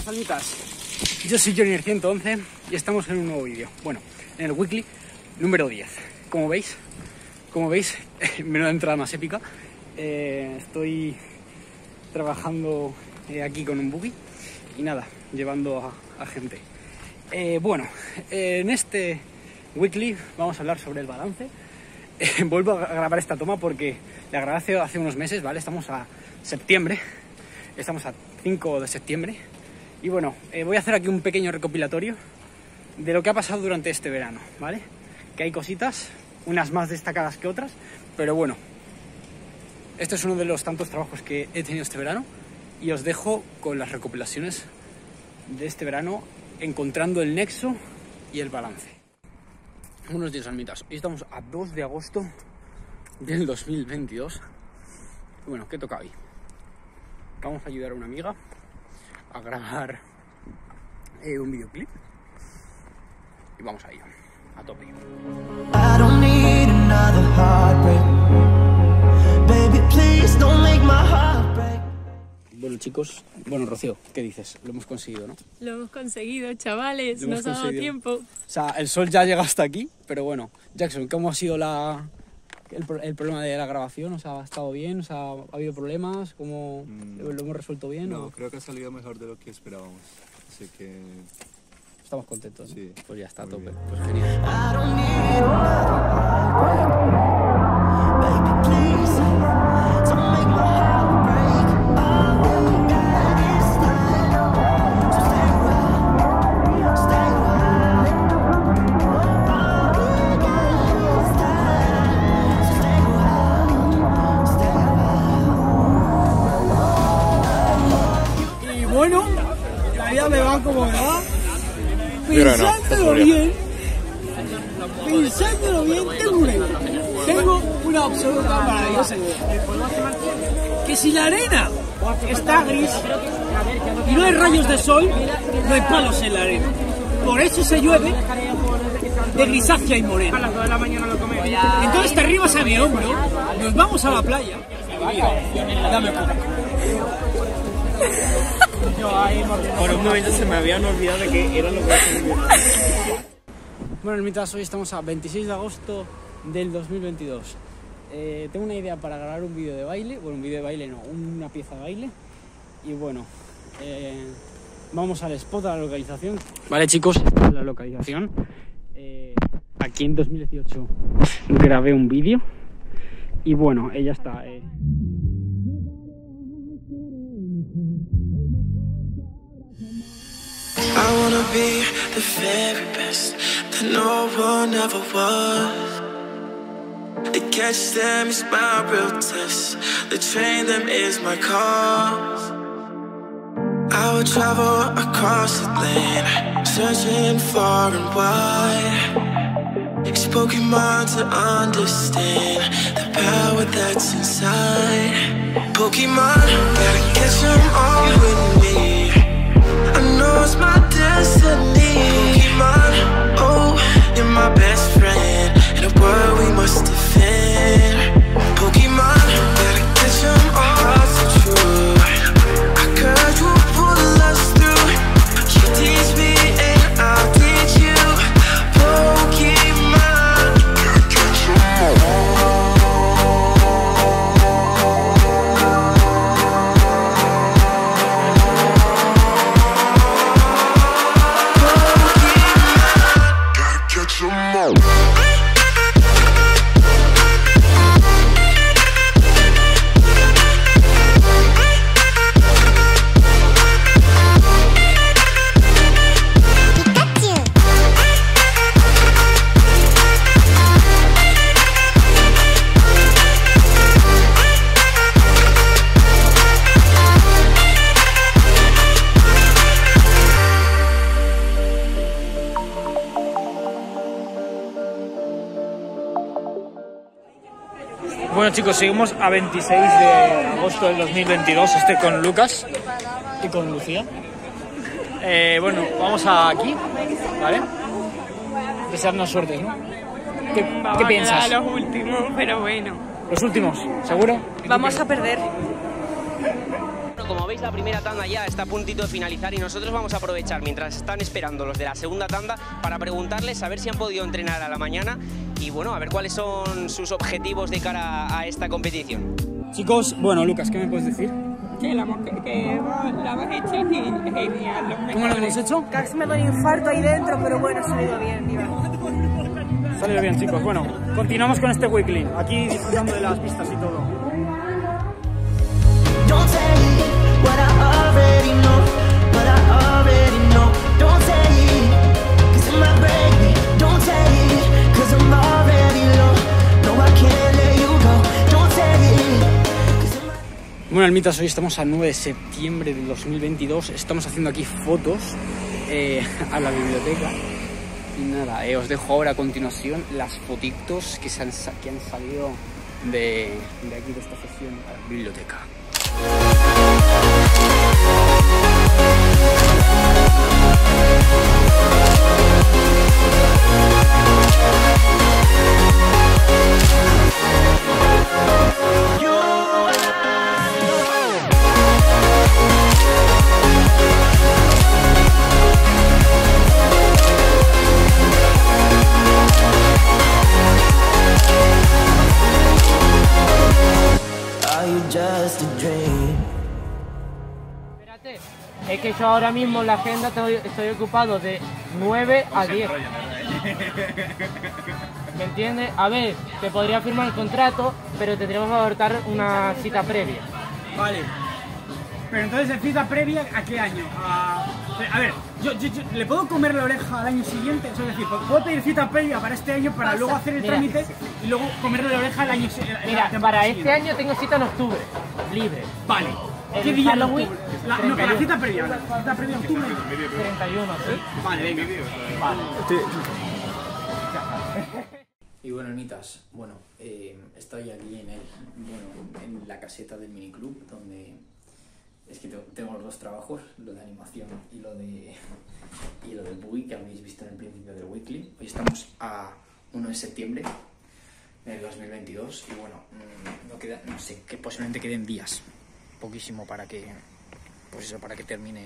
Salmitas, yo soy Johnny111 y estamos en un nuevo vídeo. Bueno, en el weekly número 10. Como veis, menuda entrada más épica. Estoy trabajando aquí con un buggy y nada, llevando a gente. Bueno, en este weekly vamos a hablar sobre el balance. Vuelvo a grabar esta toma porque la grabé hace unos meses, ¿vale? Estamos a septiembre, estamos a 5 de septiembre. Y bueno, voy a hacer aquí un pequeño recopilatorio de lo que ha pasado durante este verano, ¿vale? Que hay cositas, unas más destacadas que otras, pero bueno, este es uno de los tantos trabajos que he tenido este verano y os dejo con las recopilaciones de este verano, encontrando el nexo y el balance. Buenos días, almitas. Hoy estamos a 2 de agosto del 2022. Bueno, ¿qué toca hoy? Vamos a ayudar a una amiga a grabar un videoclip y vamos a ello, a tope. Bueno, chicos, bueno, Rocío, ¿qué dices? Lo hemos conseguido, ¿no? Lo hemos conseguido, chavales, nos ha dado tiempo. O sea, el sol ya llega hasta aquí, pero bueno, Jackson, ¿cómo ha sido el problema de la grabación? O sea, ¿ha estado bien? O sea, ¿ha habido problemas? ¿Cómo lo hemos resuelto bien? No, ¿o? creo que ha salido mejor de lo que esperábamos, así que... Estamos contentos, ¿no? Sí. Pues ya está, a Muy tope. bien. Pues genial. Y bueno, la vida me va como me va. Pensándolo bien, tengo una absoluta maravillosa idea. Que si la arena está gris y no hay rayos de sol, no hay palos en la arena. Por eso se llueve de grisácea y morena. Entonces te arribas a mi hombro, nos vamos a la playa. Dame poco. Por un momento se me habían olvidado de que era lo que hacía. Bueno, almitas, hoy estamos a 26 de agosto del 2022. Tengo una idea para grabar un vídeo de baile. Bueno, un vídeo de baile no, una pieza de baile. Y bueno, vamos al spot, a la localización. Vale, chicos, la localización. Aquí en 2018 grabé un vídeo. Y bueno, ella está... I wanna be the very best that no one ever was. To catch them is my real test. To train them is my cause. I will travel across the land, searching far and wide. It's Pokemon to understand the power that's inside. Pokemon, gotta catch them all with me. I know it's my destiny. Pokemon, oh, you're my best friend in a world we must defend. Pokemon, gotta catch them all, so true. I could you pull us through. You teach me and I'll teach you. Pokemon, gotta catch them all. Bueno, chicos, seguimos a 26 de agosto del 2022. Estoy con Lucas y con Lucía. Bueno, vamos aquí, ¿vale? Desearnos suerte, ¿no? ¿Qué piensas? A los últimos, pero bueno. Los últimos, ¿seguro? Vamos a perder. Como veis, veis, la primera tanda ya está a puntito de finalizar y nosotros vamos a aprovechar mientras están esperando los de la segunda tanda para preguntarles a ver si han podido entrenar a la mañana y bueno, a ver cuáles son sus objetivos de cara a esta competición. Chicos, bueno, Lucas, ¿qué me puedes decir? Que la hemos hecho genial. ¿Cómo lo hemos hecho? Casi me da un infarto ahí dentro, pero bueno, ha salido bien, tío. Salido bien, chicos. Bueno, continuamos con este weekly, aquí disfrutando de las pistas y todo. Don't say what I already know, but I already know. Don't say it, 'cause it might break me. Don't say it, 'cause I'm already low. No, I can't let you go. Don't say it, 'cause it might... Bueno, almitas, hoy estamos a 9 de septiembre del 2022. Estamos haciendo aquí fotos a la biblioteca. Y nada, os dejo ahora a continuación las fotitos que han salido de aquí, de esta sesión a la biblioteca. Espérate, es que yo ahora mismo en la agenda estoy ocupado de 9 a 10. ¿Me entiendes? A ver, te podría firmar el contrato, pero tendríamos que adoptar una cita previa. Vale. Pero entonces, ¿de cita previa a qué año? A ver, yo ¿le puedo comer la oreja al año siguiente? Es decir, ¿puedo pedir cita previa para este año para luego hacer el trámite y luego comerle la oreja al año siguiente? Mira, para este año tengo cita en octubre, libre. Vale. ¿Qué día en octubre? No, para la cita previa. La cita previa en octubre. 31, ¿sí? Vale, venga. Vale. Y bueno, almitas, bueno, estoy aquí en la caseta del miniclub, donde es que tengo los dos trabajos, lo de animación y lo del buggy que habéis visto en el principio del weekly. Hoy estamos a 1 de septiembre del 2022 y bueno, no sé, que posiblemente queden días, poquísimo para que termine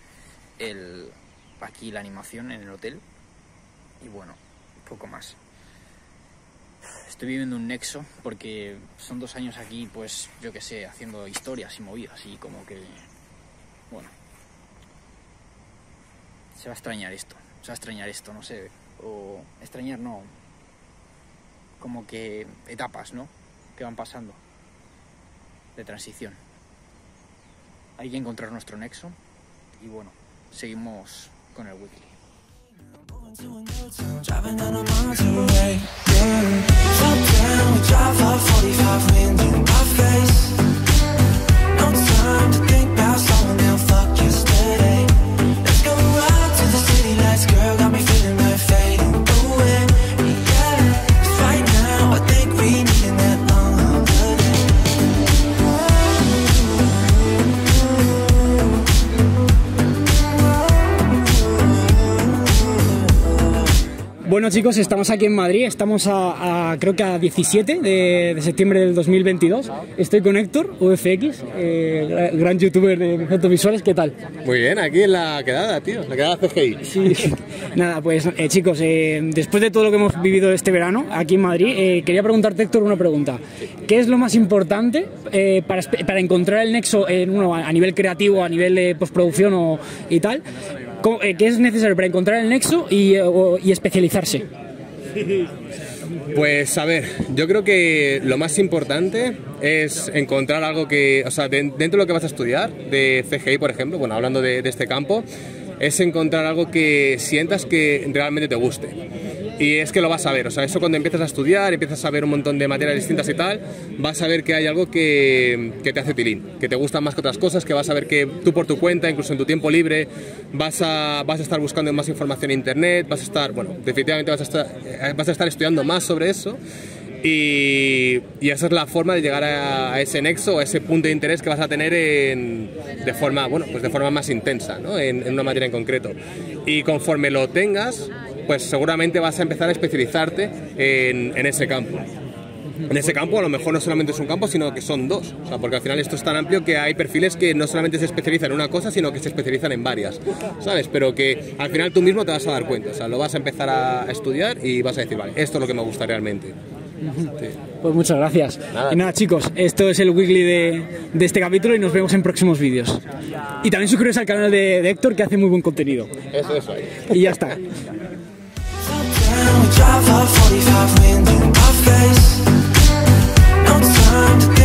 aquí la animación en el hotel y bueno, poco más. Estoy viviendo un nexo porque son 2 años aquí, pues yo que sé, haciendo historias y movidas y como que, bueno, se va a extrañar esto, no sé, o extrañar no, como que etapas, ¿no?, que van pasando de transición. Hay que encontrar nuestro nexo y bueno, seguimos con el weekly. Driving down a mountain way, yeah. Shut down, we drive up 45 wind in my face. No time to think about someone they'll fuck yesterday. Let's go out to the city lights, girl, got me feeling like fading away, yeah. 'Cause right now, I think we need that long holiday. Bueno, chicos, estamos aquí en Madrid, estamos creo que a 17 de septiembre del 2022. Estoy con Héctor, UFX, gran youtuber de efectos visuales. ¿Qué tal? Muy bien, aquí en la quedada, tío, la quedada CGI. Sí, nada, pues chicos, después de todo lo que hemos vivido este verano aquí en Madrid, quería preguntarte, Héctor, una pregunta. ¿Qué es lo más importante para encontrar el nexo a nivel creativo, a nivel de postproducción y tal? ¿Qué es necesario para encontrar el nexo y especializarse? Pues a ver, yo creo que lo más importante es encontrar algo que, o sea, dentro de lo que vas a estudiar, de CGI por ejemplo, bueno, hablando de este campo, es encontrar algo que sientas que realmente te guste. Y es que lo vas a ver, o sea, eso cuando empiezas a estudiar, empiezas a ver un montón de materias distintas y tal, vas a ver que hay algo que te hace tilín, que te gusta más que otras cosas, que vas a ver que tú por tu cuenta, incluso en tu tiempo libre, vas a estar buscando más información en internet, vas a estar, bueno, definitivamente vas a estar estudiando más sobre eso. Y esa es la forma de llegar a ese nexo, a ese punto de interés que vas a tener de forma más intensa, ¿no?, en una materia en concreto. Y conforme lo tengas, pues seguramente vas a empezar a especializarte en ese campo. En ese campo a lo mejor no solamente es un campo, sino que son dos. O sea, porque al final esto es tan amplio que hay perfiles que no solamente se especializan en una cosa, sino que se especializan en varias, ¿sabes? Pero que al final tú mismo te vas a dar cuenta. O sea, lo vas a empezar a estudiar y vas a decir, vale, esto es lo que me gusta realmente. Sí. Pues muchas gracias. Y nada, chicos, esto es el weekly de este capítulo y nos vemos en próximos vídeos. Y también suscribiros al canal de Héctor, que hace muy buen contenido. Eso. Y ya está. Drive up 45 wind in my face. No time to